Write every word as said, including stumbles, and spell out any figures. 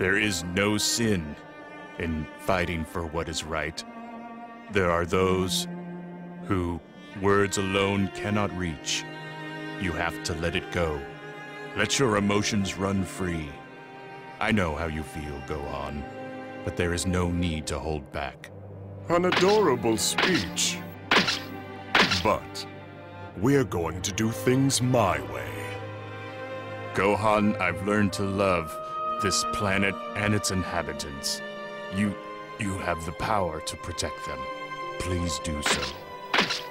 There is no sin in fighting for what is right. There are those who words alone cannot reach. You have to let it go. Let your emotions run free. I know how you feel, Gohan, but there is no need to hold back. An adorable speech. But we're going to do things my way. Gohan, I've learned to love this planet and its inhabitants. You, you have the power to protect them. Please do so.